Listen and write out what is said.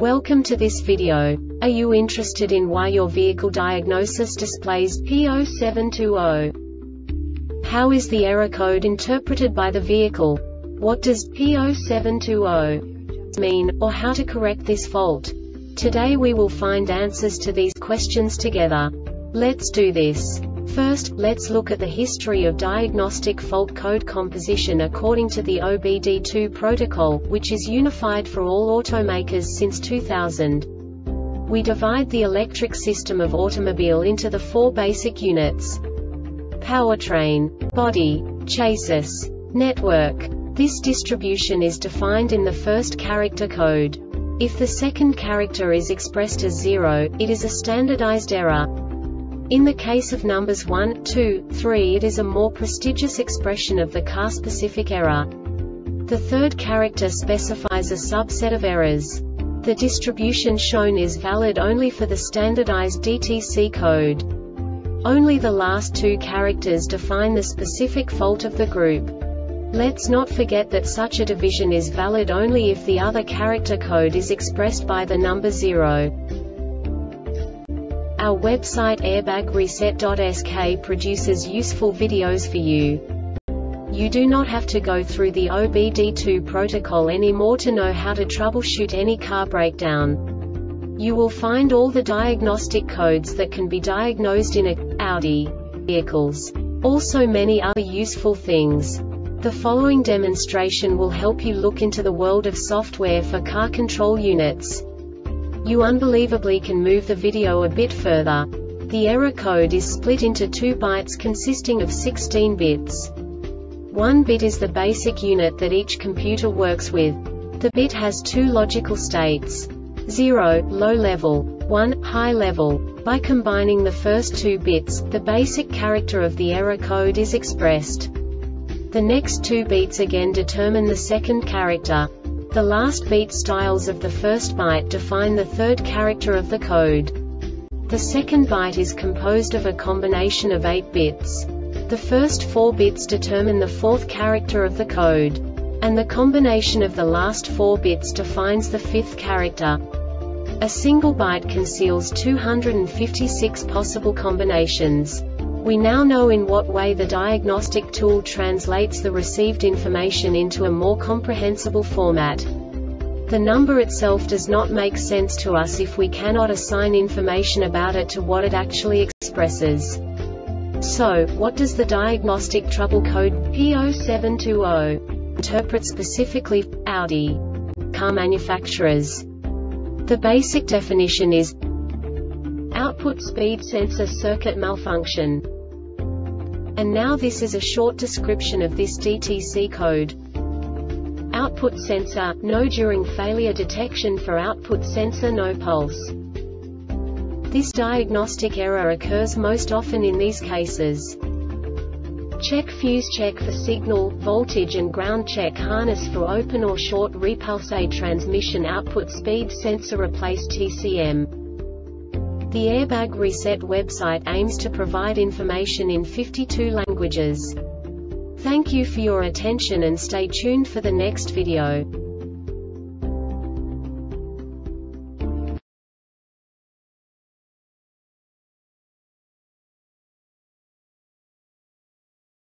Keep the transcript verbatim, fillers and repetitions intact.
Welcome to this video. Are you interested in why your vehicle diagnosis displays P zero seven two zero? How is the error code interpreted by the vehicle? What does P zero seven two zero mean, or how to correct this fault? Today we will find answers to these questions together. Let's do this. First, let's look at the history of diagnostic fault code composition according to the O B D two protocol, which is unified for all automakers since two thousand. We divide the electric system of automobile into the four basic units: powertrain, body, chassis, network. This distribution is defined in the first character code. If the second character is expressed as zero, it is a standardized error. In the case of numbers one, two, three, it is a more prestigious expression of the car-specific error. The third character specifies a subset of errors. The distribution shown is valid only for the standardized D T C code. Only the last two characters define the specific fault of the group. Let's not forget that such a division is valid only if the other character code is expressed by the number zero. Our website airbag reset dot S K produces useful videos for you. You do not have to go through the O B D two protocol anymore to know how to troubleshoot any car breakdown. You will find all the diagnostic codes that can be diagnosed in a Audi vehicles. Also many other useful things. The following demonstration will help you look into the world of software for car control units. You unbelievably can move the video a bit further. The error code is split into two bytes consisting of sixteen bits. One bit is the basic unit that each computer works with. The bit has two logical states: zero, low level, one, high level. By combining the first two bits, the basic character of the error code is expressed. The next two beats again determine the second character. The last beat styles of the first byte define the third character of the code. The second byte is composed of a combination of eight bits. The first four bits determine the fourth character of the code. And the combination of the last four bits defines the fifth character. A single byte conceals two hundred fifty-six possible combinations. We now know in what way the diagnostic tool translates the received information into a more comprehensible format. The number itself does not make sense to us if we cannot assign information about it to what it actually expresses. So, what does the diagnostic trouble code P zero seven two zero interpret specifically for Audi car manufacturers? The basic definition is output speed sensor circuit malfunction. And now this is a short description of this D T C code. Output sensor, no during failure detection for output sensor no pulse. This diagnostic error occurs most often in these cases: check fuse, check for signal, voltage and ground, check harness for open or short, repulse a transmission output speed sensor, replace T C M. The Airbag Reset website aims to provide information in fifty-two languages. Thank you for your attention and stay tuned for the next video.